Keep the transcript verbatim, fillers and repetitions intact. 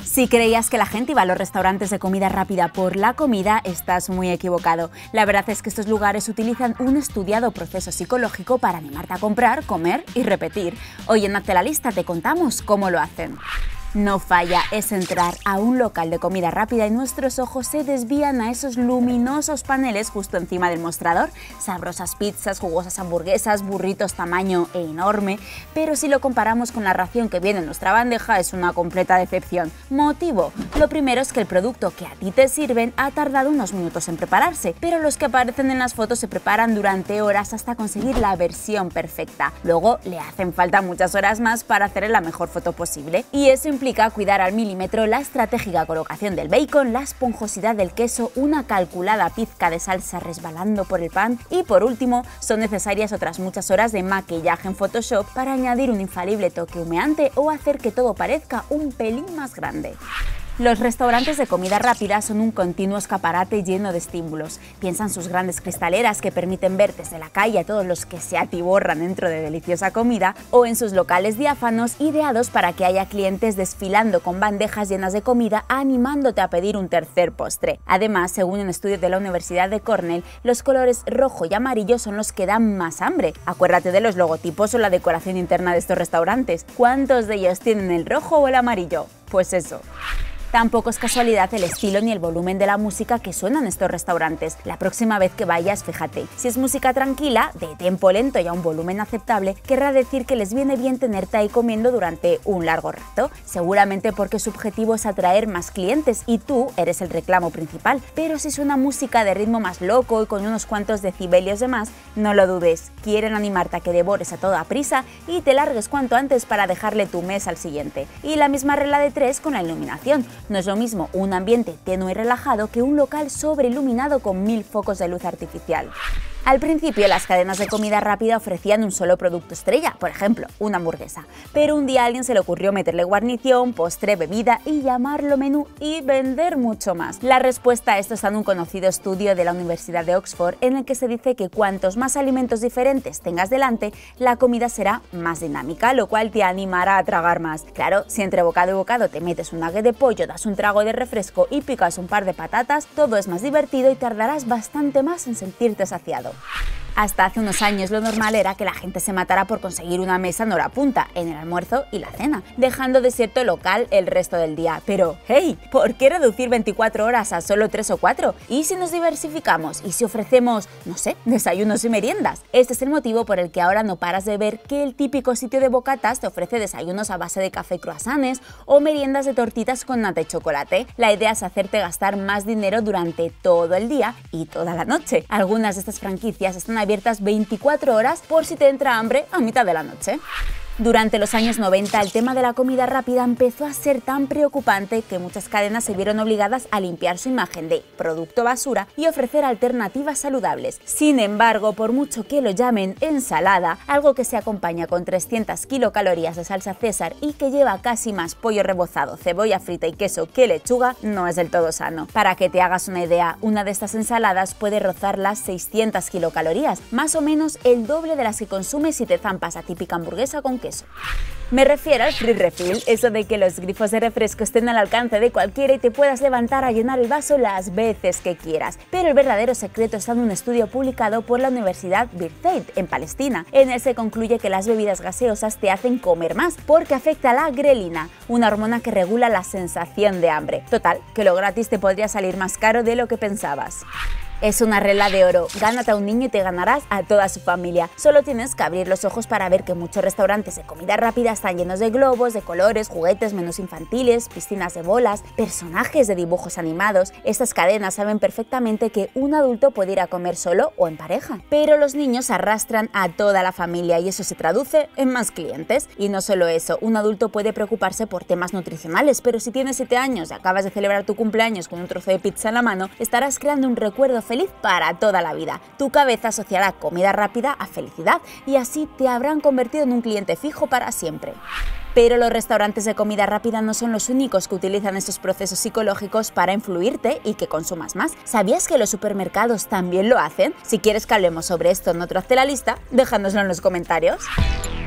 Si creías que la gente iba a los restaurantes de comida rápida por la comida, estás muy equivocado. La verdad es que estos lugares utilizan un estudiado proceso psicológico para animarte a comprar, comer y repetir. Hoy en Hazte la Lista te contamos cómo lo hacen. No falla, es entrar a un local de comida rápida y nuestros ojos se desvían a esos luminosos paneles justo encima del mostrador. Sabrosas pizzas, jugosas hamburguesas, burritos tamaño enorme, pero si lo comparamos con la ración que viene en nuestra bandeja es una completa decepción. ¿Motivo? Lo primero es que el producto que a ti te sirven ha tardado unos minutos en prepararse, pero los que aparecen en las fotos se preparan durante horas hasta conseguir la versión perfecta. Luego le hacen falta muchas horas más para hacer la mejor foto posible, y eso implica Implica cuidar al milímetro la estratégica colocación del bacon, la esponjosidad del queso, una calculada pizca de salsa resbalando por el pan y, por último, son necesarias otras muchas horas de maquillaje en Photoshop para añadir un infalible toque humeante o hacer que todo parezca un pelín más grande. Los restaurantes de comida rápida son un continuo escaparate lleno de estímulos. Piensa en sus grandes cristaleras que permiten ver desde la calle a todos los que se atiborran dentro de deliciosa comida, o en sus locales diáfanos ideados para que haya clientes desfilando con bandejas llenas de comida animándote a pedir un tercer postre. Además, según un estudio de la Universidad de Cornell, los colores rojo y amarillo son los que dan más hambre. Acuérdate de los logotipos o la decoración interna de estos restaurantes. ¿Cuántos de ellos tienen el rojo o el amarillo? Pues eso. Tampoco es casualidad el estilo ni el volumen de la música que suena en estos restaurantes. La próxima vez que vayas, fíjate, si es música tranquila, de tempo lento y a un volumen aceptable, querrá decir que les viene bien tenerte ahí comiendo durante un largo rato, seguramente porque su objetivo es atraer más clientes y tú eres el reclamo principal. Pero si suena música de ritmo más loco y con unos cuantos decibelios de más, no lo dudes, quieren animarte a que devores a toda prisa y te largues cuanto antes para dejarle tu mesa al siguiente. Y la misma regla de tres con la iluminación. No es lo mismo un ambiente tenue y relajado que un local sobreiluminado con mil focos de luz artificial. Al principio, las cadenas de comida rápida ofrecían un solo producto estrella, por ejemplo, una hamburguesa. Pero un día a alguien se le ocurrió meterle guarnición, postre, bebida y llamarlo menú y vender mucho más. La respuesta a esto está en un conocido estudio de la Universidad de Oxford en el que se dice que cuantos más alimentos diferentes tengas delante, la comida será más dinámica, lo cual te animará a tragar más. Claro, si entre bocado y bocado te metes un nugget de pollo, das un trago de refresco y picas un par de patatas, todo es más divertido y tardarás bastante más en sentirte saciado. Hasta hace unos años lo normal era que la gente se matara por conseguir una mesa en hora punta, en el almuerzo y la cena, dejando desierto el local el resto del día. Pero, hey, ¿por qué reducir veinticuatro horas a solo tres o cuatro? ¿Y si nos diversificamos? ¿Y si ofrecemos, no sé, desayunos y meriendas? Este es el motivo por el que ahora no paras de ver que el típico sitio de bocatas te ofrece desayunos a base de café y croissants o meriendas de tortitas con nata y chocolate. La idea es hacerte gastar más dinero durante todo el día y toda la noche. Algunas de estas franquicias están abiertas veinticuatro horas por si te entra hambre a mitad de la noche. Durante los años noventa, el tema de la comida rápida empezó a ser tan preocupante que muchas cadenas se vieron obligadas a limpiar su imagen de producto basura y ofrecer alternativas saludables. Sin embargo, por mucho que lo llamen ensalada, algo que se acompaña con trescientas kilocalorías de salsa César y que lleva casi más pollo rebozado, cebolla frita y queso que lechuga, no es del todo sano. Para que te hagas una idea, una de estas ensaladas puede rozar las seiscientas kilocalorías, más o menos el doble de las que consumes si te zampas la típica hamburguesa con queso. Me refiero al free refill, eso de que los grifos de refresco estén al alcance de cualquiera y te puedas levantar a llenar el vaso las veces que quieras. Pero el verdadero secreto está en un estudio publicado por la Universidad Birzeit en Palestina. En él se concluye que las bebidas gaseosas te hacen comer más porque afecta a la grelina, una hormona que regula la sensación de hambre. Total, que lo gratis te podría salir más caro de lo que pensabas. Es una regla de oro, gánate a un niño y te ganarás a toda su familia. Solo tienes que abrir los ojos para ver que muchos restaurantes de comida rápida están llenos de globos, de colores, juguetes, menús infantiles, piscinas de bolas, personajes de dibujos animados. Estas cadenas saben perfectamente que un adulto puede ir a comer solo o en pareja, pero los niños arrastran a toda la familia y eso se traduce en más clientes. Y no solo eso, un adulto puede preocuparse por temas nutricionales, pero si tienes siete años y acabas de celebrar tu cumpleaños con un trozo de pizza en la mano, estarás creando un recuerdo feliz para toda la vida. Tu cabeza asociará comida rápida a felicidad y así te habrán convertido en un cliente fijo para siempre. Pero los restaurantes de comida rápida no son los únicos que utilizan estos procesos psicológicos para influirte y que consumas más. ¿Sabías que los supermercados también lo hacen? Si quieres que hablemos sobre esto en otro Hazte la Lista, déjanoslo en los comentarios.